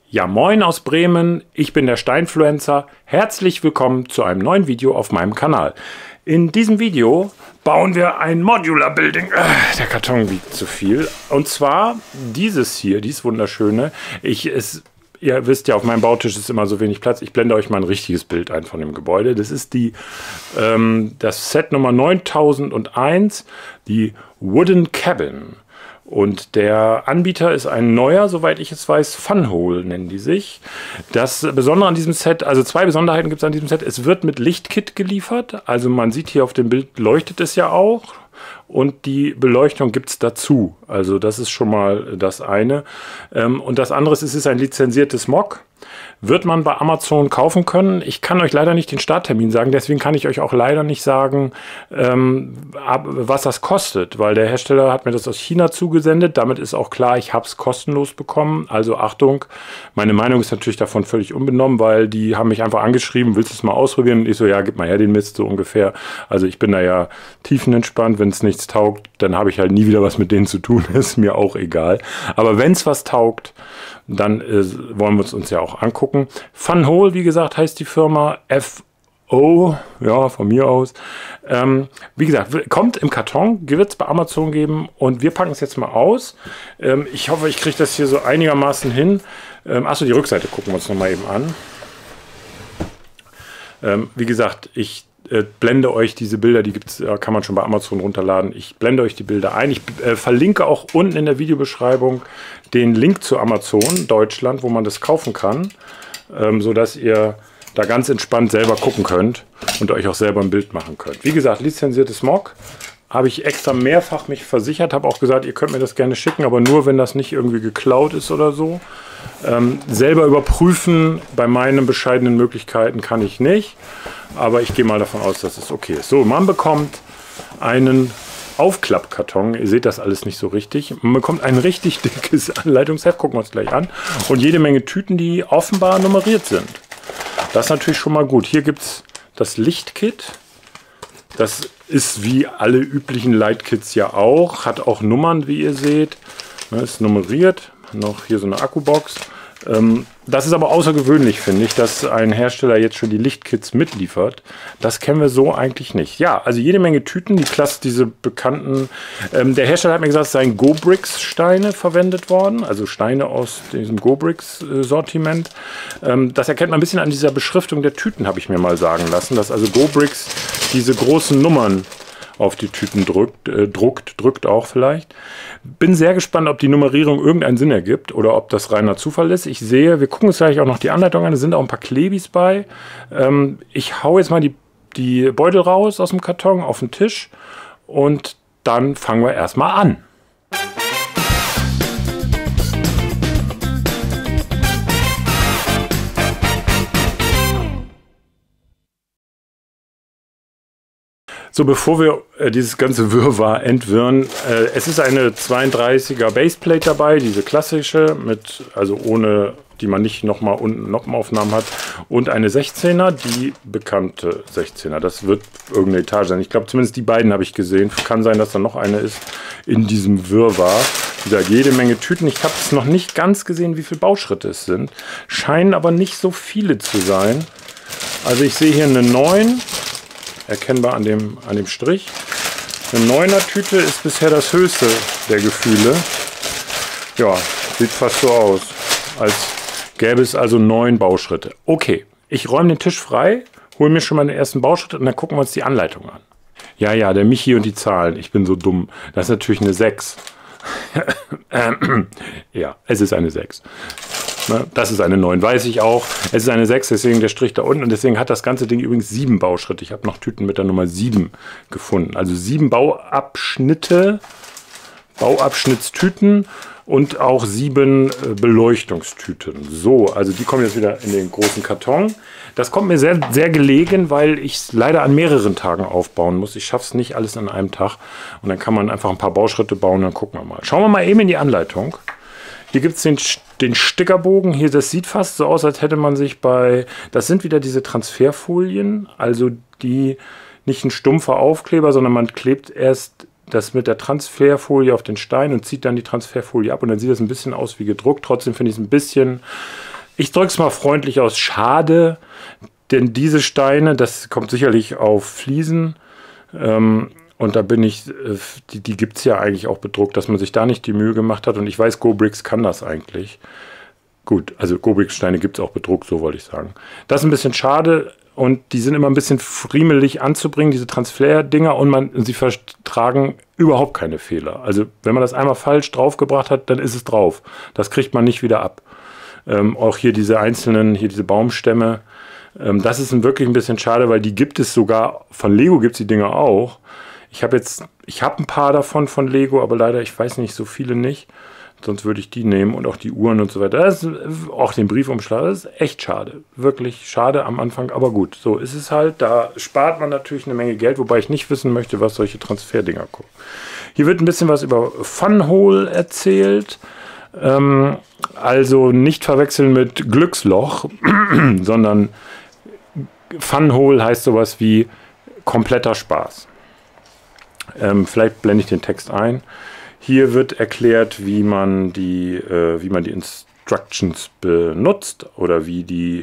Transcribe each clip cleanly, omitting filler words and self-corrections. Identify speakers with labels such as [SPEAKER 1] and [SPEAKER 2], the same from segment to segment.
[SPEAKER 1] Ja, moin aus Bremen, ich bin der Steinfluencer. Herzlich willkommen zu einem neuen Video auf meinem Kanal. In diesem Video bauen wir ein Modular Building. Der Karton wiegt zu viel. Und zwar dieses hier, dieses wunderschöne. Ihr wisst ja, auf meinem Bautisch ist immer so wenig Platz. Ich blende euch mal ein richtiges Bild ein von dem Gebäude. Das ist das Set Nummer 9001, die Wooden Cabin. Und der Anbieter ist ein neuer, soweit ich es weiß, Funhole nennen die sich. Das Besondere an diesem Set, also zwei Besonderheiten gibt es an diesem Set. Es wird mit Lichtkit geliefert, also man sieht hier auf dem Bild, leuchtet es ja auch. Und die Beleuchtung gibt es dazu. Also das ist schon mal das eine. Und das andere ist, es ist ein lizenziertes MOC. Wird man bei Amazon kaufen können. Ich kann euch leider nicht den Starttermin sagen, deswegen kann ich euch auch leider nicht sagen, was das kostet, weil der Hersteller hat mir das aus China zugesendet. Damit ist auch klar, ich habe es kostenlos bekommen. Also Achtung, meine Meinung ist natürlich davon völlig unbenommen, weil die haben mich einfach angeschrieben, willst du es mal ausprobieren? Und ich so, ja, gib mal her den Mist, so ungefähr. Also ich bin da ja tiefenentspannt, wenn es nichts taugt, dann habe ich halt nie wieder was mit denen zu tun, ist mir auch egal. Aber wenn es was taugt, dann wollen wir es uns ja auch angucken. Funhole, wie gesagt, heißt die Firma. FO, ja, von mir aus. Wie gesagt, kommt im Karton, wird es bei Amazon geben und wir packen es jetzt mal aus. Ich hoffe, ich kriege das hier so einigermaßen hin. Achso, die Rückseite gucken wir uns nochmal eben an. Wie gesagt, ich blende euch diese Bilder, die gibt's, kann man schon bei Amazon runterladen. Ich blende euch die Bilder ein. Ich verlinke auch unten in der Videobeschreibung den Link zu Amazon Deutschland, wo man das kaufen kann, sodass ihr da ganz entspannt selber gucken könnt und euch auch selber ein Bild machen könnt. Wie gesagt, lizenziertes MOC. Habe ich extra mehrfach mich versichert, habe auch gesagt, ihr könnt mir das gerne schicken, aber nur, wenn das nicht irgendwie geklaut ist oder so. Selber überprüfen, bei meinen bescheidenen Möglichkeiten kann ich nicht, aber ich gehe mal davon aus, dass es okay ist. So, man bekommt einen Aufklappkarton, ihr seht das alles nicht so richtig. Man bekommt ein richtig dickes Anleitungsheft, gucken wir uns gleich an, und jede Menge Tüten, die offenbar nummeriert sind. Das ist natürlich schon mal gut. Hier gibt es das Lichtkit. Das ist wie alle üblichen Lightkits ja auch, hat auch Nummern, wie ihr seht. Ist nummeriert, noch hier so eine Akkubox. Das ist aber außergewöhnlich, finde ich, dass ein Hersteller jetzt schon die Lichtkits mitliefert. Das kennen wir so eigentlich nicht. Ja, also jede Menge Tüten, diese bekannten. Der Hersteller hat mir gesagt, es seien Go-Bricks-Steine verwendet worden, also Steine aus diesem Go-Bricks-Sortiment. Das erkennt man ein bisschen an dieser Beschriftung der Tüten, habe ich mir mal sagen lassen, dass also Go-Bricks diese großen Nummern auf die Tüten drückt auch vielleicht. Bin sehr gespannt, ob die Nummerierung irgendeinen Sinn ergibt oder ob das reiner Zufall ist. Ich sehe, wir gucken uns gleich auch noch die Anleitung an, da sind auch ein paar Klebis bei. Ich hau jetzt mal die Beutel raus aus dem Karton auf den Tisch und dann fangen wir erstmal an. So, bevor wir dieses ganze Wirrwarr entwirren, es ist eine 32er Baseplate dabei, diese klassische, also ohne, die man nicht nochmal unten Noppenaufnahmen hat, und eine 16er, die bekannte 16er. Das wird irgendeine Etage sein. Ich glaube, zumindest die beiden habe ich gesehen. Kann sein, dass da noch eine ist in diesem Wirrwarr. Wie gesagt, jede Menge Tüten. Ich habe es noch nicht ganz gesehen, wie viele Bauschritte es sind. Scheinen aber nicht so viele zu sein. Also ich sehe hier eine 9. Erkennbar an dem Strich. Eine 9er Tüte ist bisher das höchste der Gefühle. Ja, sieht fast so aus, als gäbe es also 9 Bauschritte. Okay, ich räume den Tisch frei, hole mir schon mal den ersten Bauschritt und dann gucken wir uns die Anleitung an. Ja, der Michi und die Zahlen, ich bin so dumm. Das ist natürlich eine 6. Ja, es ist eine 6. Das ist eine 9, weiß ich auch. Es ist eine 6, deswegen der Strich da unten. Und deswegen hat das ganze Ding übrigens 7 Bauschritte. Ich habe noch Tüten mit der Nummer 7 gefunden. Also 7 Bauabschnittstüten und auch 7 Beleuchtungstüten. So, also die kommen jetzt wieder in den großen Karton. Das kommt mir sehr, sehr gelegen, weil ich es leider an mehreren Tagen aufbauen muss. Ich schaffe es nicht alles an einem Tag. Und dann kann man einfach ein paar Bauschritte bauen, dann gucken wir mal. Schauen wir mal eben in die Anleitung. Hier gibt es den Stickerbogen. Hier, das sieht fast so aus, als hätte man sich das sind wieder diese Transferfolien, also die nicht ein stumpfer Aufkleber, sondern man klebt erst das mit der Transferfolie auf den Stein und zieht dann die Transferfolie ab und dann sieht das ein bisschen aus wie gedruckt. Trotzdem finde ich es ein bisschen Ich drücke es mal freundlich aus. Schade, denn diese Steine, das kommt sicherlich auf Fliesen. Und da bin ich, die gibt es ja eigentlich auch bedruckt, dass man sich da nicht die Mühe gemacht hat. Und ich weiß, GoBricks kann das eigentlich. Gut, also GoBricks-Steine gibt es auch bedruckt, so wollte ich sagen. Das ist ein bisschen schade und die sind immer ein bisschen friemelig anzubringen, diese Transfer-Dinger, und sie vertragen überhaupt keine Fehler. Also wenn man das einmal falsch draufgebracht hat, dann ist es drauf. Das kriegt man nicht wieder ab. Auch hier diese einzelnen, hier diese Baumstämme, das ist wirklich ein bisschen schade, weil die gibt es sogar, von Lego gibt es die Dinger auch. Ich habe ein paar davon von Lego, aber leider, ich weiß nicht, so viele nicht. Sonst würde ich die nehmen und auch die Uhren und so weiter. Auch den Briefumschlag, das ist echt schade. Wirklich schade am Anfang, aber gut. So ist es halt. Da spart man natürlich eine Menge Geld, wobei ich nicht wissen möchte, was solche Transferdinger kosten. Hier wird ein bisschen was über Funhole erzählt. Also nicht verwechseln mit Glücksloch, sondern Funhole heißt sowas wie kompletter Spaß. Vielleicht blende ich den Text ein. Hier wird erklärt, wie man die Instructions benutzt oder wie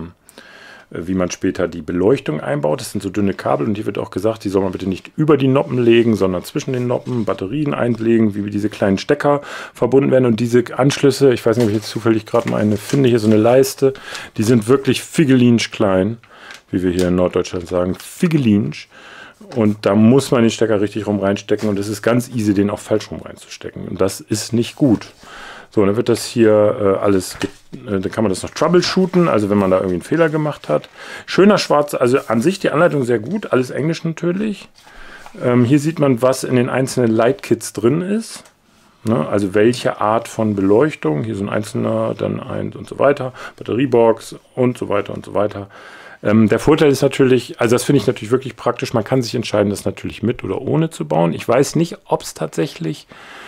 [SPEAKER 1] man später die Beleuchtung einbaut. Das sind so dünne Kabel und hier wird auch gesagt, die soll man bitte nicht über die Noppen legen, sondern zwischen den Noppen Batterien einlegen, wie diese kleinen Stecker verbunden werden. Und diese Anschlüsse, ich weiß nicht, ob ich jetzt zufällig gerade mal eine finde, hier so eine Leiste, die sind wirklich figelinsch klein, wie wir hier in Norddeutschland sagen, figelinsch. Und da muss man den Stecker richtig rum reinstecken und es ist ganz easy, den auch falsch rum reinzustecken. Und das ist nicht gut. So, dann wird das hier dann kann man das noch troubleshooten, also wenn man da irgendwie einen Fehler gemacht hat. Schöner Schwarz, also an sich die Anleitung sehr gut, alles Englisch natürlich. Hier sieht man, was in den einzelnen Light-Kits drin ist. Ne? Also welche Art von Beleuchtung, hier so ein einzelner, dann eins und so weiter, Batteriebox und so weiter und so weiter. Der Vorteil ist natürlich, also das finde ich natürlich wirklich praktisch, man kann sich entscheiden, das natürlich mit oder ohne zu bauen. Ich weiß nicht, ob es tatsächlich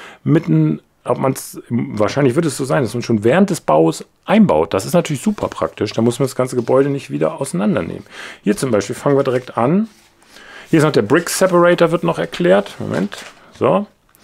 [SPEAKER 1] wahrscheinlich wird es so sein, dass man schon während des Baus einbaut. Das ist natürlich super praktisch, da muss man das ganze Gebäude nicht wieder auseinandernehmen. Hier zum Beispiel fangen wir direkt an. Hier ist noch der Brick Separator, wird noch erklärt. Moment, so.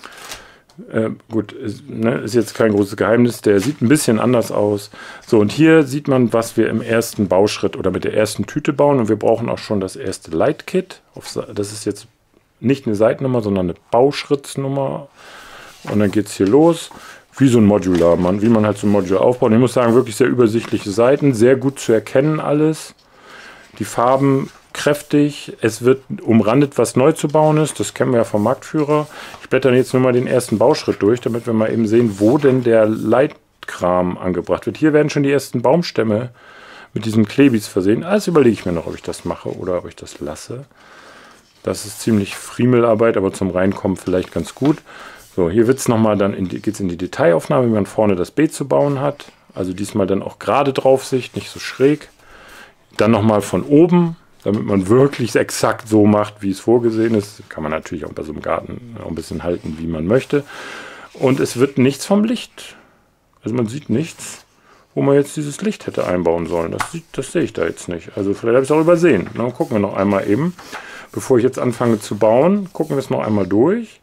[SPEAKER 1] Gut, ist jetzt kein großes Geheimnis, der sieht ein bisschen anders aus. So, und hier sieht man, was wir im ersten Bauschritt oder mit der ersten Tüte bauen. Und wir brauchen auch schon das erste Light-Kit. Das ist jetzt nicht eine Seitennummer, sondern eine Bauschrittsnummer. Und dann geht es hier los, wie so ein Modular, wie man halt so ein Modular aufbaut. Und ich muss sagen, wirklich sehr übersichtliche Seiten, sehr gut zu erkennen alles. Die Farben kräftig, es wird umrandet, was neu zu bauen ist, das kennen wir ja vom Marktführer. Ich blätter jetzt nur mal den ersten Bauschritt durch, damit wir mal eben sehen, wo denn der Leitkram angebracht wird. Hier werden schon die ersten Baumstämme mit diesem Klebis versehen. Also überlege ich mir noch, ob ich das mache oder ob ich das lasse. Das ist ziemlich Friemelarbeit, aber zum Reinkommen vielleicht ganz gut. So, hier wird es nochmal, geht es in die Detailaufnahme, wie man vorne das Beet zu bauen hat. Also diesmal dann auch gerade Draufsicht, nicht so schräg. Dann nochmal von oben, damit man wirklich exakt so macht, wie es vorgesehen ist. Kann man natürlich auch bei so einem Garten auch ein bisschen halten, wie man möchte. Und es wird nichts vom Licht. Also man sieht nichts, wo man jetzt dieses Licht hätte einbauen sollen. Das sehe ich da jetzt nicht. Also vielleicht habe ich es auch übersehen. Dann gucken wir noch einmal eben. Bevor ich jetzt anfange zu bauen, gucken wir es noch einmal durch.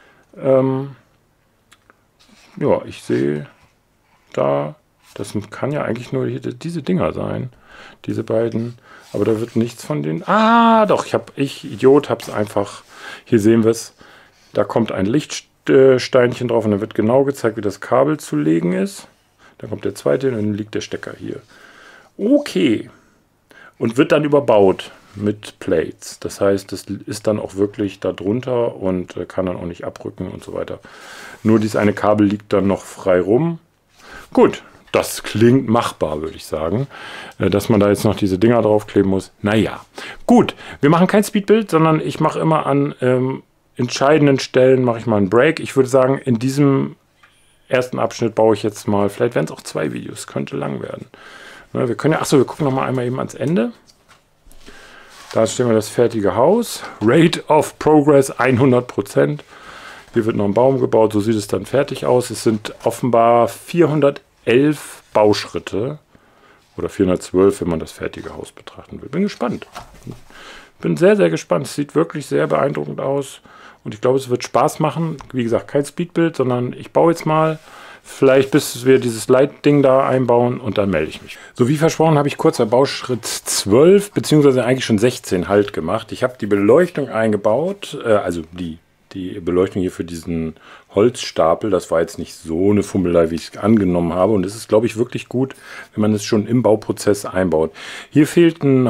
[SPEAKER 1] Ja, ich sehe da, das kann ja eigentlich nur diese Dinger sein. Diese beiden. Aber da wird nichts von denen. Ah, doch, ich Idiot, habe es einfach. Hier sehen wir es. Da kommt ein Lichtsteinchen drauf und dann wird genau gezeigt, wie das Kabel zu legen ist. Dann kommt der zweite und dann liegt der Stecker hier. Okay. Und wird dann überbaut mit Plates. Das heißt, das ist dann auch wirklich da drunter und kann dann auch nicht abrücken und so weiter. Nur dieses eine Kabel liegt dann noch frei rum. Gut. Das klingt machbar, würde ich sagen, dass man da jetzt noch diese Dinger draufkleben muss. Naja, gut, wir machen kein Speedbild, sondern ich mache immer an entscheidenden Stellen mache ich mal einen Break. Ich würde sagen, in diesem ersten Abschnitt baue ich jetzt mal, vielleicht werden es auch 2 Videos, könnte lang werden. Wir können ja, achso, wir gucken noch mal einmal eben ans Ende. Da stellen wir das fertige Haus. Rate of Progress 100%. Hier wird noch ein Baum gebaut, so sieht es dann fertig aus. Es sind offenbar 411 Bauschritte oder 412, wenn man das fertige Haus betrachten will. Bin gespannt. Bin sehr, sehr gespannt. Es sieht wirklich sehr beeindruckend aus und ich glaube, es wird Spaß machen. Wie gesagt, kein Speedbild, sondern ich baue jetzt mal Vielleicht bis wir dieses Leitding da einbauen und dann melde ich mich. So wie versprochen habe ich kurz bei Bauschritt 12 bzw. eigentlich schon 16 Halt gemacht. Ich habe die Beleuchtung eingebaut, also die Beleuchtung hier für diesen Holzstapel. Das war jetzt nicht so eine Fummelei, wie ich es angenommen habe. Und es ist, glaube ich, wirklich gut, wenn man es schon im Bauprozess einbaut. Hier fehlt ein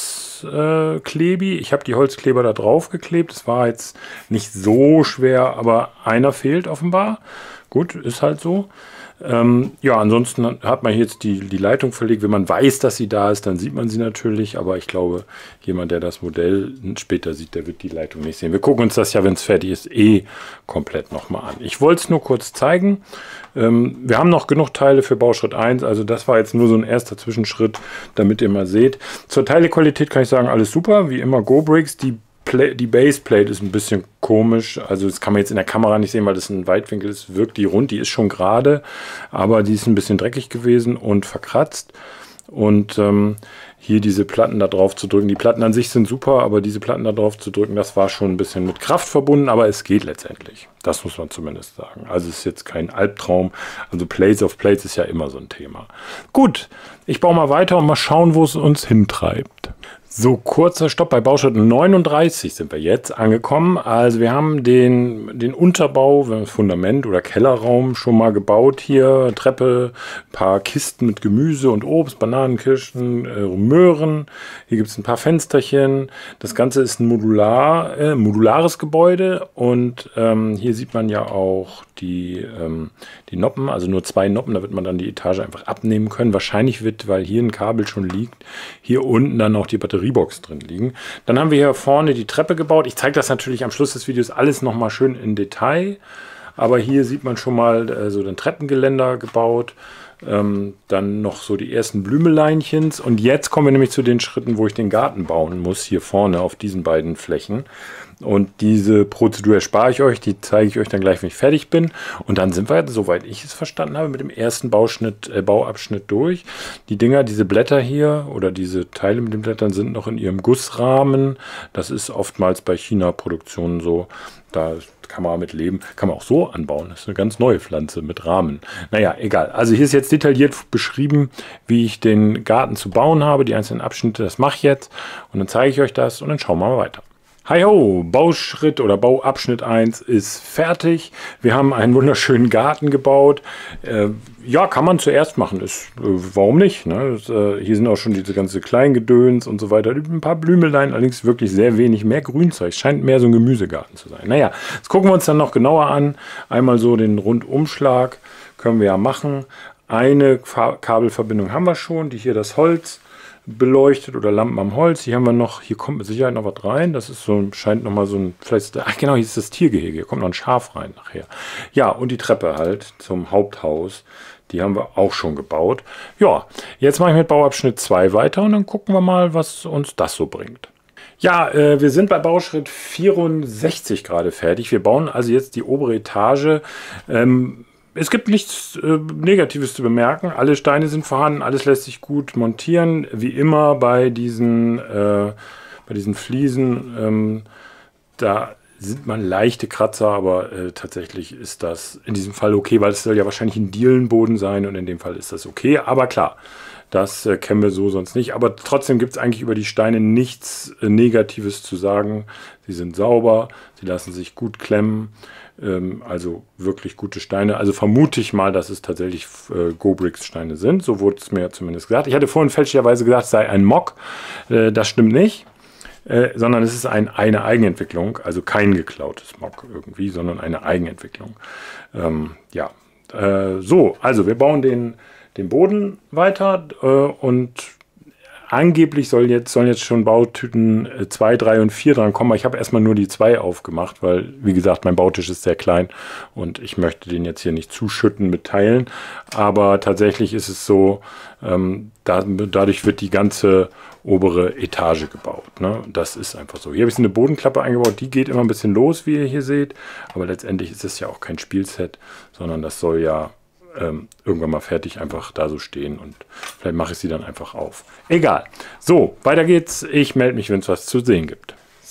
[SPEAKER 1] Holzklebi. Ich habe die Holzkleber da drauf geklebt. Es war jetzt nicht so schwer, aber einer fehlt offenbar. Gut, ist halt so. Ja, ansonsten hat man jetzt die Leitung verlegt. Wenn man weiß, dass sie da ist, dann sieht man sie natürlich. Aber ich glaube, jemand, der das Modell später sieht, der wird die Leitung nicht sehen. Wir gucken uns das ja, wenn es fertig ist, komplett nochmal an. Ich wollte es nur kurz zeigen. Wir haben noch genug Teile für Bauschritt 1. Also das war jetzt nur so ein erster Zwischenschritt, damit ihr mal seht. Zur Teilequalität kann ich sagen, alles super. Wie immer Go-Bricks. Die Baseplate ist ein bisschen komisch, also das kann man jetzt in der Kamera nicht sehen, weil das ein Weitwinkel ist, wirkt die rund, die ist schon gerade, aber die ist ein bisschen dreckig gewesen und verkratzt. Und hier diese Platten da drauf zu drücken, die Platten an sich sind super, aber diese Platten da drauf zu drücken, das war schon ein bisschen mit Kraft verbunden, aber es geht letztendlich. Das muss man zumindest sagen. Also es ist jetzt kein Albtraum, also Plates of Plates ist ja immer so ein Thema. Gut, ich baue mal weiter und mal schauen, wo es uns hintreibt. So, kurzer Stopp, bei Bauschritt 39 sind wir jetzt angekommen. Also wir haben den Unterbau, Fundament oder Kellerraum schon mal gebaut hier. Treppe, ein paar Kisten mit Gemüse und Obst, Bananen, Kirschen, Möhren. Hier gibt es ein paar Fensterchen. Das Ganze ist ein modulares Gebäude und hier sieht man ja auch die Noppen, also nur 2 Noppen, da wird man dann die Etage einfach abnehmen können. Wahrscheinlich wird, weil hier ein Kabel schon liegt, hier unten dann auch die Batteriebox drin liegen. Dann haben wir hier vorne die Treppe gebaut. Ich zeige das natürlich am Schluss des Videos alles nochmal schön in Detail. Aber hier sieht man schon mal so den Treppengeländer gebaut. Dann noch so die ersten Blümeleinchens. Und jetzt kommen wir nämlich zu den Schritten, wo ich den Garten bauen muss, hier vorne auf diesen beiden Flächen. Und diese Prozedur erspare ich euch, die zeige ich euch dann gleich, wenn ich fertig bin. Und dann sind wir, soweit ich es verstanden habe, mit dem ersten Bauabschnitt durch. Die Dinger, diese Blätter hier oder diese Teile mit den Blättern sind noch in ihrem Gussrahmen. Das ist oftmals bei China-Produktionen so. Da kann man mit leben, kann man auch so anbauen. Das ist eine ganz neue Pflanze mit Rahmen. Naja, egal. Also hier ist jetzt detailliert beschrieben, wie ich den Garten zu bauen habe. Die einzelnen Abschnitte, das mache ich jetzt. Und dann zeige ich euch das und dann schauen wir mal weiter. Hi ho, Bauschritt oder Bauabschnitt 1 ist fertig. Wir haben einen wunderschönen Garten gebaut. Ja, kann man zuerst machen. Warum nicht? Ne? Hier sind auch schon diese ganze Kleingedöns und so weiter. Ein paar Blümelein, allerdings wirklich sehr wenig. Mehr Grünzeug. Scheint mehr so ein Gemüsegarten zu sein. Naja, das gucken wir uns dann noch genauer an. Einmal so den Rundumschlag können wir ja machen. Eine Kabelverbindung haben wir schon, die hier das Holz beleuchtet oder Lampen am Holz. Hier haben wir noch, hier kommt mit Sicherheit noch was rein. Das ist so, scheint noch mal so ein, vielleicht, ach genau, hier ist das Tiergehege. Hier kommt noch ein Schaf rein nachher. Ja, und die Treppe halt zum Haupthaus. Die haben wir auch schon gebaut. Ja, jetzt mache ich mit Bauabschnitt 2 weiter und dann gucken wir mal, was uns das so bringt. Ja, wir sind bei Bauschritt 64 gerade fertig. Wir bauen also jetzt die obere Etage. Es gibt nichts Negatives zu bemerken. Alle Steine sind vorhanden, alles lässt sich gut montieren. Wie immer bei diesen Fliesen, da sind man leichte Kratzer, aber tatsächlich ist das in diesem Fall okay, weil es soll ja wahrscheinlich ein Dielenboden sein und in dem Fall ist das okay. Aber klar, das kennen wir so sonst nicht. Aber trotzdem gibt es eigentlich über die Steine nichts Negatives zu sagen. Sie sind sauber, sie lassen sich gut klemmen. Also wirklich gute Steine. Also vermute ich mal, dass es tatsächlich Go-Bricks Steine sind. So wurde es mir zumindest gesagt. Ich hatte vorhin fälschlicherweise gesagt, es sei ein Mock. Das stimmt nicht. Sondern es ist eine Eigenentwicklung. Also kein geklautes Mock irgendwie, sondern eine Eigenentwicklung. Ja. So, also wir bauen den Boden weiter und angeblich sollen jetzt schon Bautüten 2, 3 und 4 dran kommen. Ich habe erstmal nur die 2 aufgemacht, weil, wie gesagt, mein Bautisch ist sehr klein und ich möchte den jetzt hier nicht zuschütten mit Teilen. Aber tatsächlich ist es so, dadurch wird die ganze obere Etage gebaut. Ne? Das ist einfach so. Hier habe ich eine Bodenklappe eingebaut, die geht immer ein bisschen los, wie ihr hier seht. Aber letztendlich ist es ja auch kein Spielset, sondern das soll ja irgendwann mal fertig einfach da so stehen und vielleicht mache ich sie dann einfach auf. Egal. So, weiter geht's. Ich melde mich, wenn es was zu sehen gibt.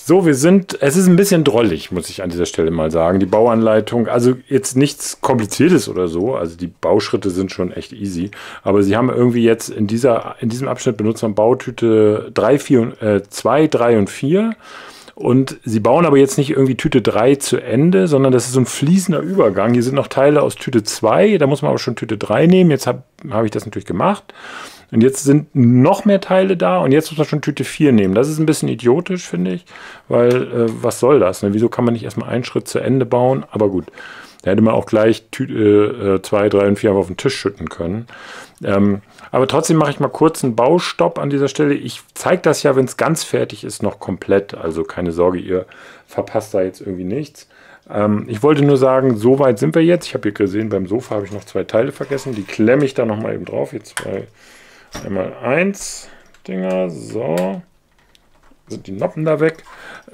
[SPEAKER 1] So, es ist ein bisschen drollig, muss ich an dieser Stelle mal sagen. Die Bauanleitung, also jetzt nichts Kompliziertes oder so, also die Bauschritte sind schon echt easy, aber sie haben irgendwie jetzt in diesem Abschnitt benutzt man Bautüte 2, 3 und 4 und sie bauen aber jetzt nicht irgendwie Tüte 3 zu Ende, sondern das ist so ein fließender Übergang. Hier sind noch Teile aus Tüte 2, da muss man aber schon Tüte 3 nehmen, jetzt hab ich das natürlich gemacht. Und jetzt sind noch mehr Teile da und jetzt muss man schon Tüte 4 nehmen. Das ist ein bisschen idiotisch, finde ich, weil was soll das? Ne? Wieso kann man nicht erstmal einen Schritt zu Ende bauen? Aber gut, da hätte man auch gleich Tüte 2, 3 und 4 auf den Tisch schütten können. Aber trotzdem mache ich mal kurz einen Baustopp an dieser Stelle. Ich zeige das ja, wenn es ganz fertig ist, noch komplett. Also keine Sorge, ihr verpasst da jetzt irgendwie nichts. Ich wollte nur sagen, so weit sind wir jetzt. Ich habe hier gesehen, beim Sofa habe ich noch 2 Teile vergessen. Die klemme ich da nochmal eben drauf. Hier 2. Einmal 1 Dinger, so, sind die Noppen da weg.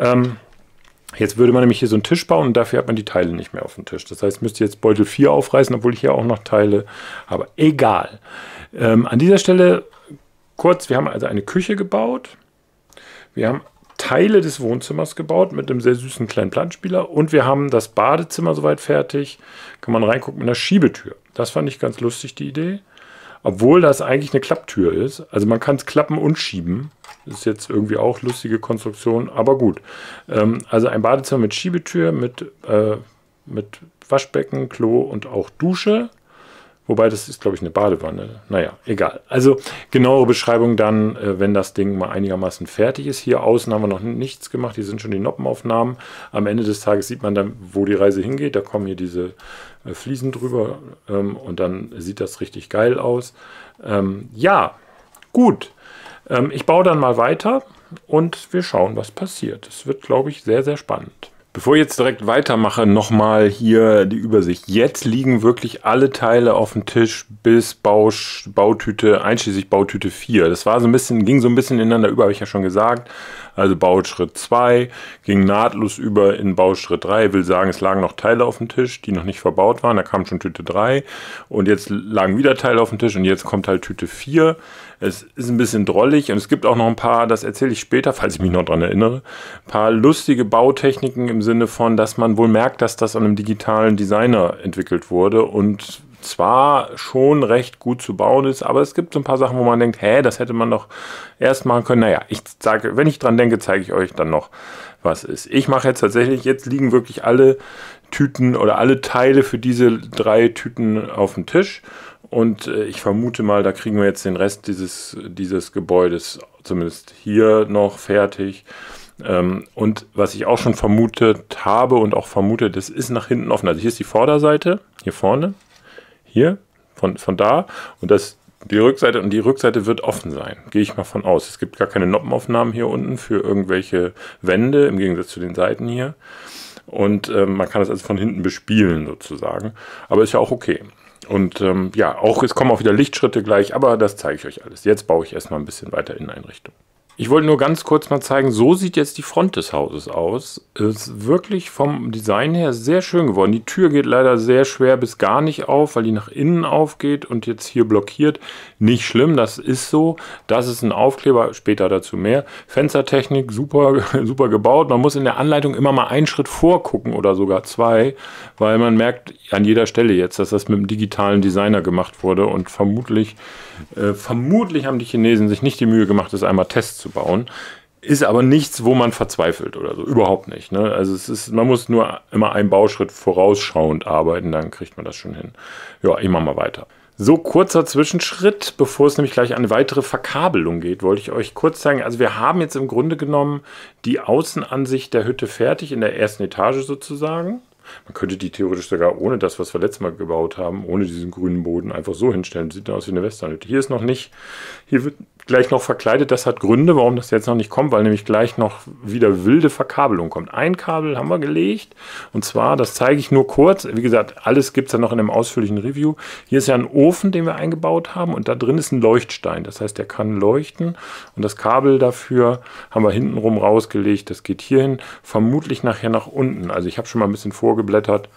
[SPEAKER 1] Jetzt würde man nämlich hier so einen Tisch bauen und dafür hat man die Teile nicht mehr auf dem Tisch. Das heißt, müsst ihr jetzt Beutel 4 aufreißen, obwohl ich hier auch noch Teile, aber egal. An dieser Stelle kurz, wir haben also eine Küche gebaut, wir haben Teile des Wohnzimmers gebaut mit einem sehr süßen kleinen Plattenspieler und wir haben das Badezimmer soweit fertig, kann man reingucken mit einer Schiebetür. Das fand ich ganz lustig, die Idee. Obwohl das eigentlich eine Klapptür ist. Also man kann es klappen und schieben. Das ist jetzt irgendwie auch lustige Konstruktion, aber gut. Also ein Badezimmer mit Schiebetür, mit Waschbecken, Klo und auch Dusche. Wobei das ist, glaube ich, eine Badewanne. Naja, egal. Also genauere Beschreibung dann, wenn das Ding mal einigermaßen fertig ist. Hier außen haben wir noch nichts gemacht. Hier sind schon die Noppenaufnahmen. Am Ende des Tages sieht man dann, wo die Reise hingeht. Da kommen hier diese Fliesen drüber und dann sieht das richtig geil aus. Ja, gut. Ich baue dann mal weiter und wir schauen, was passiert. Es wird, glaube ich, sehr, sehr spannend. Bevor ich jetzt direkt weitermache, nochmal hier die Übersicht. Jetzt liegen wirklich alle Teile auf dem Tisch bis Bautüte, einschließlich Bautüte 4. Das war ging so ein bisschen ineinander über, habe ich ja schon gesagt. Also Bauschritt 2 ging nahtlos über in Bauschritt 3. Will sagen, es lagen noch Teile auf dem Tisch, die noch nicht verbaut waren. Da kam schon Tüte 3 und jetzt lagen wieder Teile auf dem Tisch und jetzt kommt halt Tüte 4. Es ist ein bisschen drollig und es gibt auch noch ein paar, das erzähle ich später, falls ich mich noch daran erinnere, ein paar lustige Bautechniken im Sinne von, dass man wohl merkt, dass das an einem digitalen Designer entwickelt wurde und zwar schon recht gut zu bauen ist, aber es gibt so ein paar Sachen, wo man denkt, das hätte man doch erst machen können. Naja, ich sage, wenn ich dran denke, zeige ich euch dann noch, was ist. Ich mache jetzt tatsächlich, jetzt liegen wirklich alle Tüten oder alle Teile für diese 3 Tüten auf dem Tisch. Und ich vermute mal, da kriegen wir jetzt den Rest dieses Gebäudes, zumindest hier noch fertig. Und was ich auch schon vermutet habe und auch vermute, das ist nach hinten offen. Also hier ist die Vorderseite, hier vorne, hier, von da. Und die Rückseite und die Rückseite wird offen sein, gehe ich mal von aus. Es gibt gar keine Noppenaufnahmen hier unten für irgendwelche Wände, im Gegensatz zu den Seiten hier. Und man kann das also von hinten bespielen sozusagen. Aber ist ja auch okay. Und ja, es kommen auch wieder Lichtschritte gleich, aber das zeige ich euch alles. Jetzt baue ich erstmal ein bisschen weiter Inneneinrichtung. Ich wollte nur ganz kurz mal zeigen, so sieht jetzt die Front des Hauses aus. Es ist wirklich vom Design her sehr schön geworden. Die Tür geht leider sehr schwer bis gar nicht auf, weil die nach innen aufgeht und jetzt hier blockiert. Nicht schlimm, das ist so. Das ist ein Aufkleber, später dazu mehr. Fenstertechnik, super, super gebaut. Man muss in der Anleitung immer mal einen Schritt vorgucken oder sogar 2, weil man merkt an jeder Stelle jetzt, dass das mit einem digitalen Designer gemacht wurde und vermutlich haben die Chinesen sich nicht die Mühe gemacht, das einmal Test zu bauen. Ist aber nichts, wo man verzweifelt oder so. Überhaupt nicht. Ne? Also man muss nur immer einen Bauschritt vorausschauend arbeiten, dann kriegt man das schon hin. Ja, ich mache mal weiter. So, kurzer Zwischenschritt, bevor es nämlich gleich an eine weitere Verkabelung geht, wollte ich euch kurz sagen, also wir haben jetzt im Grunde genommen die Außenansicht der Hütte fertig, in der ersten Etage sozusagen. Man könnte die theoretisch sogar ohne das, was wir letztes Mal gebaut haben, ohne diesen grünen Boden einfach so hinstellen. Sieht dann aus wie eine Westernhütte. Hier ist noch nicht, hier wird gleich noch verkleidet. Das hat Gründe, warum das jetzt noch nicht kommt, weil nämlich gleich noch wieder wilde Verkabelung kommt. Ein Kabel haben wir gelegt und zwar, das zeige ich nur kurz. Wie gesagt, alles gibt es dann noch in einem ausführlichen Review. Hier ist ja ein Ofen, den wir eingebaut haben und da drin ist ein Leuchtstein. Das heißt, der kann leuchten und das Kabel dafür haben wir hintenrum rausgelegt. Das geht hierhin, vermutlich nachher nach unten. Also ich habe schon mal ein bisschen vorgeblättert.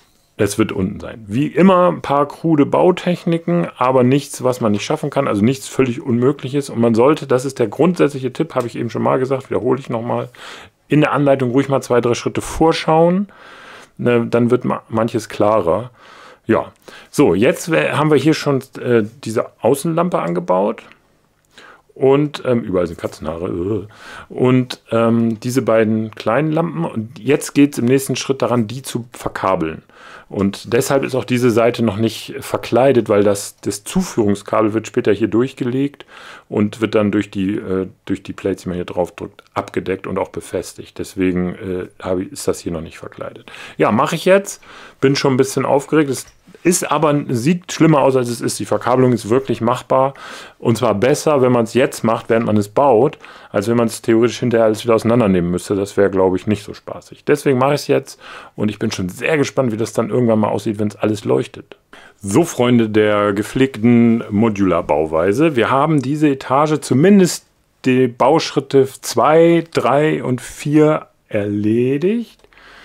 [SPEAKER 1] Es wird unten sein. Wie immer ein paar krude Bautechniken, aber nichts, was man nicht schaffen kann, also nichts völlig Unmögliches. Und man sollte, das ist der grundsätzliche Tipp, habe ich eben schon mal gesagt, wiederhole ich nochmal, in der Anleitung ruhig mal 2, 3 Schritte vorschauen. Dann wird manches klarer. Ja, so, jetzt haben wir hier schon diese Außenlampe angebaut. Und überall sind Katzenhaare. Und diese beiden kleinen Lampen. Und jetzt geht es im nächsten Schritt daran, die zu verkabeln. Und deshalb ist auch diese Seite noch nicht verkleidet, weil das Zuführungskabel wird später hier durchgelegt und wird dann durch die Plates, die man hier drauf drückt, abgedeckt und auch befestigt. Deswegen ist das hier noch nicht verkleidet. Ja, mache ich jetzt. Bin schon ein bisschen aufgeregt. Es ist aber, sieht schlimmer aus, als es ist. Die Verkabelung ist wirklich machbar. Und zwar besser, wenn man es jetzt macht, während man es baut, als wenn man es theoretisch hinterher alles wieder auseinandernehmen müsste. Das wäre, glaube ich, nicht so spaßig. Deswegen mache ich es jetzt und ich bin schon sehr gespannt, wie das dann irgendwann mal aussieht, wenn es alles leuchtet. So, Freunde der gepflegten Modular-Bauweise. Wir haben diese Etage zumindest die Bauschritte 2, 3 und 4 erledigt.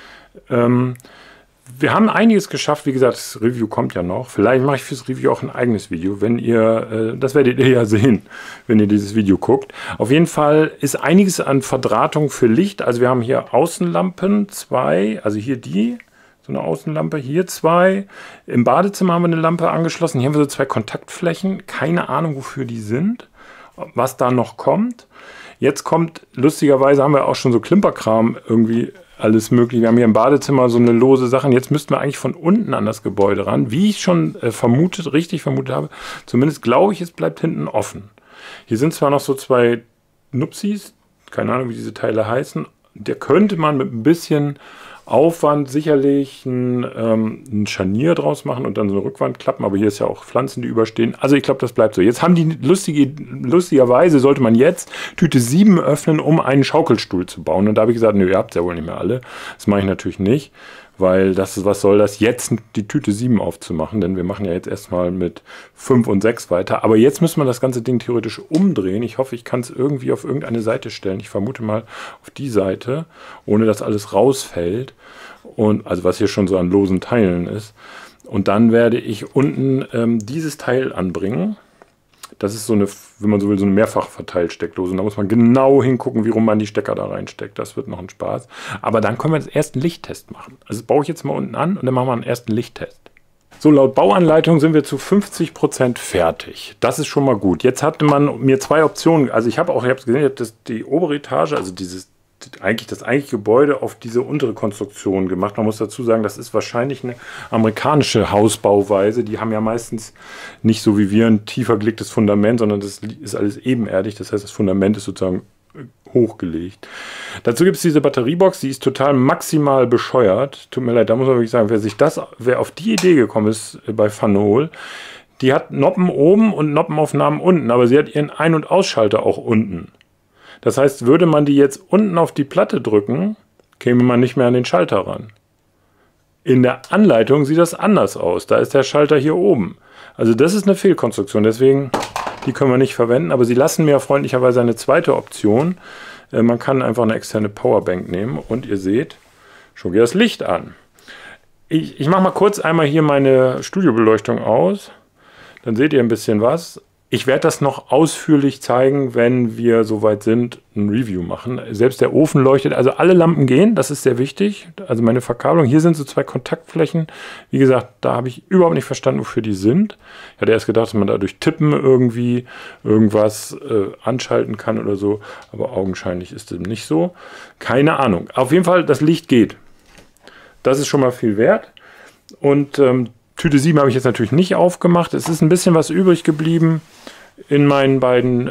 [SPEAKER 1] Wir haben einiges geschafft. Wie gesagt, das Review kommt ja noch. Vielleicht mache ich fürs Review auch ein eigenes Video, wenn ihr, das werdet ihr ja sehen, wenn ihr dieses Video guckt. Auf jeden Fall ist einiges an Verdrahtung für Licht. Also wir haben hier Außenlampen, 2, also hier so eine Außenlampe, hier 2. Im Badezimmer haben wir eine Lampe angeschlossen. Hier haben wir so 2 Kontaktflächen. Keine Ahnung, wofür die sind, was da noch kommt. Jetzt kommt, lustigerweise haben wir auch schon so Klimperkram irgendwie, alles mögliche. Wir haben hier im Badezimmer so eine lose Sache. Jetzt müssten wir eigentlich von unten an das Gebäude ran. Wie ich schon richtig vermutet habe. Zumindest glaube ich, es bleibt hinten offen. Hier sind zwar noch so 2 Nupsis. Keine Ahnung, wie diese Teile heißen. Der könnte man mit ein bisschen Aufwand sicherlich ein Scharnier draus machen und dann so eine Rückwand klappen. Aber hier ist ja auch Pflanzen, die überstehen. Also ich glaube, das bleibt so. Jetzt haben die lustigerweise sollte man jetzt Tüte 7 öffnen, um einen Schaukelstuhl zu bauen. Und da habe ich gesagt, nö, ihr habt ja wohl nicht mehr alle. Das mache ich natürlich nicht, weil was soll das jetzt, die Tüte 7 aufzumachen? Denn wir machen ja jetzt erstmal mit 5 und 6 weiter. Aber jetzt müssen wir das ganze Ding theoretisch umdrehen. Ich hoffe, ich kann es irgendwie auf irgendeine Seite stellen. Ich vermute mal auf die Seite, ohne dass alles rausfällt. Und also was hier schon so an losen Teilen ist. Und dann werde ich unten dieses Teil anbringen. Das ist so eine, wenn man so will, so eine Mehrfachverteilsteckdose. Und da muss man genau hingucken, wie rum man die Stecker da reinsteckt. Das wird noch ein Spaß. Aber dann können wir den ersten Lichttest machen. Also das baue ich jetzt mal unten an und dann machen wir einen ersten Lichttest. So, laut Bauanleitung sind wir zu 50% fertig. Das ist schon mal gut. Jetzt hatte man mir 2 Optionen. Also ich habe gesehen, dass die obere Etage, also das eigentliche Gebäude auf diese untere Konstruktion gemacht. Man muss dazu sagen, das ist wahrscheinlich eine amerikanische Hausbauweise. Die haben ja meistens nicht so wie wir ein tiefer gelegtes Fundament, sondern das ist alles ebenerdig. Das heißt, das Fundament ist sozusagen hochgelegt. Dazu gibt es diese Batteriebox, die ist total maximal bescheuert. Tut mir leid, da muss man wirklich sagen, wer auf die Idee gekommen ist bei Fanol, die hat Noppen oben und Noppenaufnahmen unten, aber sie hat ihren Ein- und Ausschalter auch unten. Das heißt, würde man die jetzt unten auf die Platte drücken, käme man nicht mehr an den Schalter ran. In der Anleitung sieht das anders aus. Da ist der Schalter hier oben. Also das ist eine Fehlkonstruktion, deswegen die können wir nicht verwenden. Aber sie lassen mir freundlicherweise eine zweite Option. Man kann einfach eine externe Powerbank nehmen und ihr seht, schon geht das Licht an. Ich mache mal kurz einmal hier meine Studiobeleuchtung aus. Dann seht ihr ein bisschen was. Ich werde das noch ausführlich zeigen, wenn wir soweit sind, ein Review machen. Selbst der Ofen leuchtet, also alle Lampen gehen, das ist sehr wichtig. Also meine Verkabelung, hier sind so 2 Kontaktflächen. Wie gesagt, da habe ich überhaupt nicht verstanden, wofür die sind. Ich hatte erst gedacht, dass man da durch Tippen irgendwie irgendwas anschalten kann oder so. Aber augenscheinlich ist dem nicht so. Keine Ahnung. Auf jeden Fall, das Licht geht. Das ist schon mal viel wert. Und Tüte 7 habe ich jetzt natürlich nicht aufgemacht. Es ist ein bisschen was übrig geblieben in meinen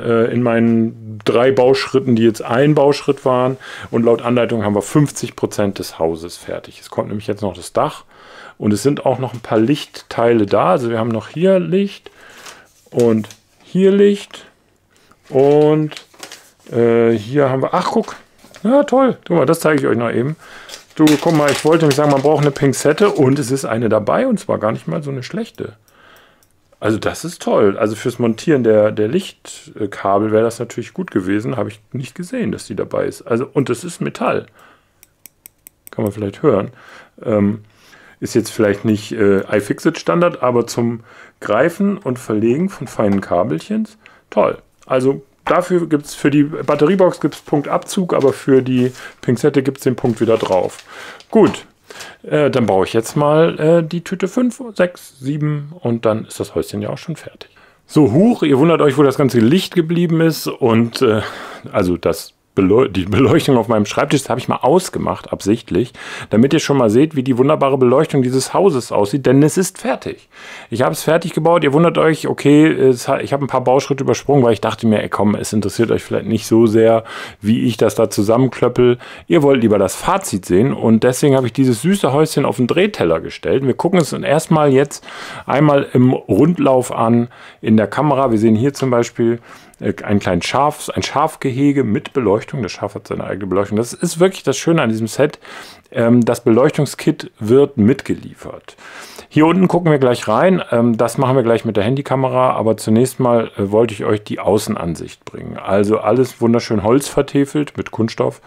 [SPEAKER 1] 3 Bauschritten, die jetzt ein Bauschritt waren. Und laut Anleitung haben wir 50% des Hauses fertig. Es kommt nämlich jetzt noch das Dach. Und es sind auch noch ein paar Lichtteile da. Also wir haben noch hier Licht und hier Licht. Und hier haben wir, ach guck, ja toll, guck mal, das zeige ich euch noch eben. Du, guck mal, ich wollte nämlich sagen, man braucht eine Pinzette und es ist eine dabei und zwar gar nicht mal so eine schlechte. Also das ist toll. Also fürs Montieren der Lichtkabel wäre das natürlich gut gewesen. Habe ich nicht gesehen, dass die dabei ist. Also, und das ist Metall. Kann man vielleicht hören. Ist jetzt vielleicht nicht iFixit Standard, aber zum Greifen und Verlegen von feinen Kabelchens, toll. Also dafür gibt es für die Batteriebox gibt's Punktabzug, aber für die Pinzette gibt es den Punkt wieder drauf. Gut, dann baue ich jetzt mal die Tüte 5, 6, 7 und dann ist das Häuschen ja auch schon fertig. So, huch, ihr wundert euch, wo das ganze Licht geblieben ist und also die Beleuchtung auf meinem Schreibtisch, das habe ich mal ausgemacht, absichtlich, damit ihr schon mal seht, wie die wunderbare Beleuchtung dieses Hauses aussieht, denn es ist fertig. Ich habe es fertig gebaut, ihr wundert euch, okay, ich habe ein paar Bauschritte übersprungen, weil ich dachte mir, ey komm, es interessiert euch vielleicht nicht so sehr, wie ich das da zusammenklöppel. Ihr wollt lieber das Fazit sehen und deswegen habe ich dieses süße Häuschen auf den Drehteller gestellt. Wir gucken es erstmal jetzt einmal im Rundlauf an in der Kamera. Wir sehen hier zum Beispiel ein Schafgehege mit Beleuchtung. Das Schaf hat seine eigene Beleuchtung. Das ist wirklich das Schöne an diesem Set. Das Beleuchtungskit wird mitgeliefert. Hier unten gucken wir gleich rein. Das machen wir gleich mit der Handykamera. Aber zunächst mal wollte ich euch die Außenansicht bringen. Also alles wunderschön holzvertefelt mit Kunststoff.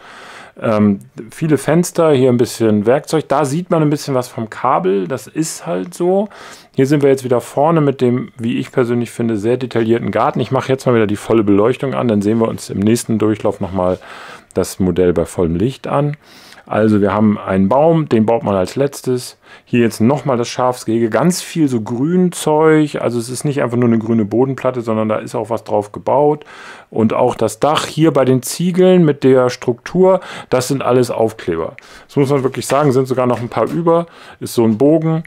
[SPEAKER 1] Viele Fenster, hier ein bisschen Werkzeug. Da sieht man ein bisschen was vom Kabel. Das ist halt so. Hier sind wir jetzt wieder vorne mit dem, wie ich persönlich finde, sehr detaillierten Garten. Ich mache jetzt mal wieder die volle Beleuchtung an. Dann sehen wir uns im nächsten Durchlauf nochmal das Modell bei vollem Licht an. Also wir haben einen Baum, den baut man als letztes. Hier jetzt nochmal das Schafsgehege, ganz viel so Grünzeug. Also es ist nicht einfach nur eine grüne Bodenplatte, sondern da ist auch was drauf gebaut. Und auch das Dach hier bei den Ziegeln mit der Struktur, das sind alles Aufkleber. Das muss man wirklich sagen, sind sogar noch ein paar über. Ist so ein Bogen.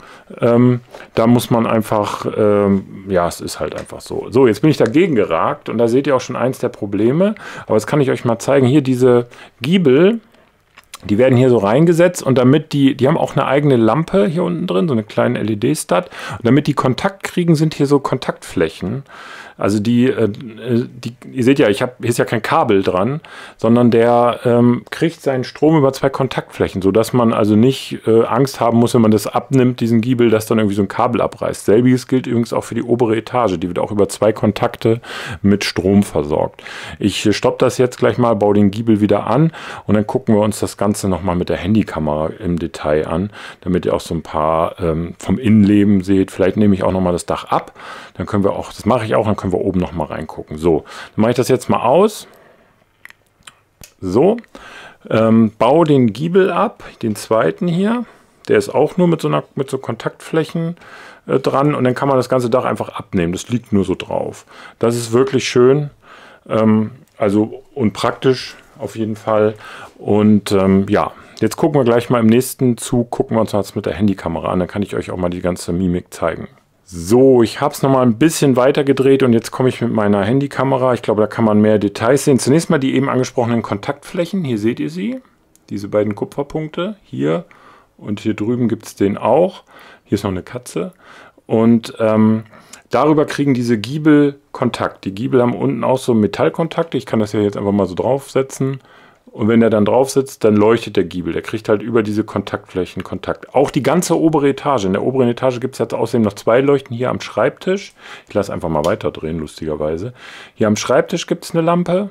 [SPEAKER 1] Da muss man einfach, ja, es ist halt einfach so. So, jetzt bin ich dagegen geragt und da seht ihr auch schon eins der Probleme. Aber das kann ich euch mal zeigen. Hier diese Giebel. Die werden hier so reingesetzt und damit die haben auch eine eigene Lampe hier unten drin, so eine kleine LED-Stat. Und damit die Kontakt kriegen, sind hier so Kontaktflächen. Also ihr seht ja, hier ist ja kein Kabel dran, sondern der kriegt seinen Strom über zwei Kontaktflächen, sodass man also nicht Angst haben muss, wenn man das abnimmt, diesen Giebel, dass dann irgendwie so ein Kabel abreißt. Selbiges gilt übrigens auch für die obere Etage, die wird auch über zwei Kontakte mit Strom versorgt. Ich stoppe das jetzt gleich mal, baue den Giebel wieder an und dann gucken wir uns das Ganze nochmal mit der Handykamera im Detail an, damit ihr auch so ein paar vom Innenleben seht. Vielleicht nehme ich auch nochmal das Dach ab, dann können wir auch, das mache ich auch, dann können wir oben noch mal reingucken. So, dann mache ich das jetzt mal aus. So, baue den Giebel ab, den zweiten hier. Der ist auch nur mit so Kontaktflächen dran und dann kann man das ganze Dach einfach abnehmen. Das liegt nur so drauf. Das ist wirklich schön, also und praktisch auf jeden Fall. Und ja, jetzt gucken wir gleich mal im nächsten Zug, gucken wir uns das mit der Handykamera an. Dann kann ich euch auch mal die ganze Mimik zeigen. So, ich habe es nochmal ein bisschen weiter gedreht und jetzt komme ich mit meiner Handykamera. Ich glaube, da kann man mehr Details sehen. Zunächst mal die eben angesprochenen Kontaktflächen. Hier seht ihr sie, diese beiden Kupferpunkte. Hier und hier drüben gibt es den auch. Hier ist noch eine Katze. Und darüber kriegen diese Giebel Kontakt. Die Giebel haben unten auch so Metallkontakte. Ich kann das ja jetzt einfach mal so draufsetzen. Und wenn der dann drauf sitzt, dann leuchtet der Giebel. Der kriegt halt über diese Kontaktflächen Kontakt. Auch die ganze obere Etage. In der oberen Etage gibt es jetzt außerdem noch zwei Leuchten hier am Schreibtisch. Ich lasse einfach mal weiter drehen, lustigerweise. Hier am Schreibtisch gibt es eine Lampe.